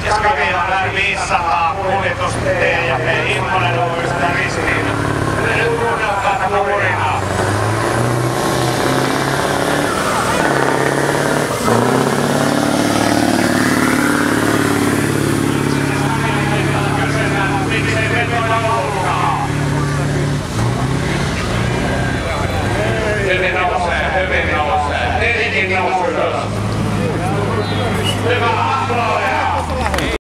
Skavilla 500 kuljetus T ja P Immonen Uista Ristiin.